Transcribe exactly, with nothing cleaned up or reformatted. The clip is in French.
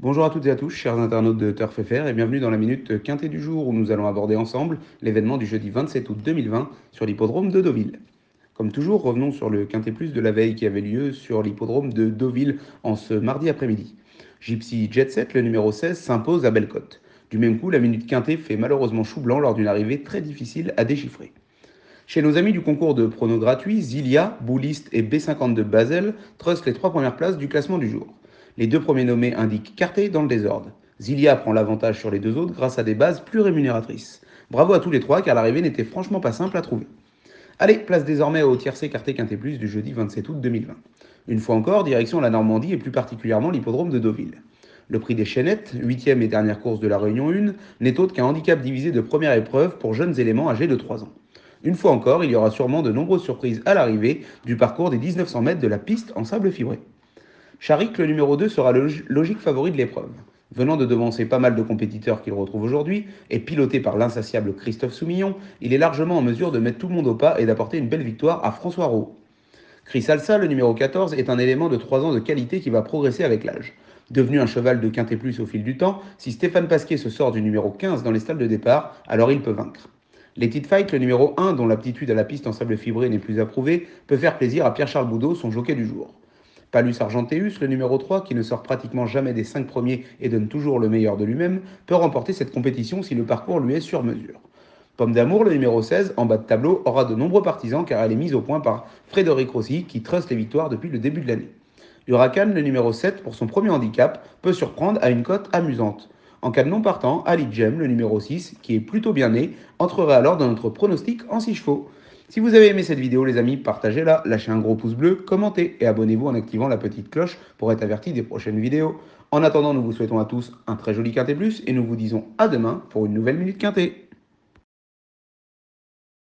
Bonjour à toutes et à tous, chers internautes de Turf F R, et bienvenue dans la Minute Quintet du jour où nous allons aborder ensemble l'événement du jeudi vingt-sept août deux mille vingt sur l'hippodrome de Deauville. Comme toujours, revenons sur le Quintet Plus de la veille qui avait lieu sur l'hippodrome de Deauville en ce mardi après-midi. Gypsy Jet Set, le numéro seize, s'impose à Bellecote. Du même coup, la Minute Quintet fait malheureusement chou blanc lors d'une arrivée très difficile à déchiffrer. Chez nos amis du concours de pronos gratuits, Zilia, Bouliste et B cinquante-deux Basel trustent les trois premières places du classement du jour. Les deux premiers nommés indiquent Carté dans le désordre. Zilia prend l'avantage sur les deux autres grâce à des bases plus rémunératrices. Bravo à tous les trois car l'arrivée n'était franchement pas simple à trouver. Allez, place désormais au tiercé Carté Quintet Plus du jeudi vingt-sept août deux mille vingt. Une fois encore, direction la Normandie et plus particulièrement l'hippodrome de Deauville. Le prix des Chénettes, huitième et dernière course de la Réunion un, n'est autre qu'un handicap divisé de première épreuve pour jeunes éléments âgés de trois ans. Une fois encore, il y aura sûrement de nombreuses surprises à l'arrivée du parcours des mille neuf cents mètres de la piste en sable fibré. Charik, le numéro deux, sera le logique favori de l'épreuve. Venant de devancer pas mal de compétiteurs qu'il retrouve aujourd'hui, et piloté par l'insatiable Christophe Soumillon, il est largement en mesure de mettre tout le monde au pas et d'apporter une belle victoire à François Roux. Chris Alsa, le numéro quatorze, est un élément de trois ans de qualité qui va progresser avec l'âge. Devenu un cheval de Quintet Plus au fil du temps, si Stéphane Pasquier se sort du numéro quinze dans les stalles de départ, alors il peut vaincre. Les Tit Fight, le numéro un, dont l'aptitude à la piste en sable fibré n'est plus approuvée, peut faire plaisir à Pierre-Charles Boudot, son jockey du jour. Palus Argenteus, le numéro trois, qui ne sort pratiquement jamais des cinq premiers et donne toujours le meilleur de lui-même, peut remporter cette compétition si le parcours lui est sur mesure. Pomme d'amour, le numéro seize, en bas de tableau, aura de nombreux partisans car elle est mise au point par Frédéric Rossi, qui truste les victoires depuis le début de l'année. Huracan, le numéro sept, pour son premier handicap, peut surprendre à une cote amusante. En cas de non partant, Ali Jem, le numéro six, qui est plutôt bien né, entrerait alors dans notre pronostic en six chevaux. Si vous avez aimé cette vidéo, les amis, partagez-la, lâchez un gros pouce bleu, commentez et abonnez-vous en activant la petite cloche pour être averti des prochaines vidéos. En attendant, nous vous souhaitons à tous un très joli Quintet Plus et nous vous disons à demain pour une nouvelle Minute Quintet.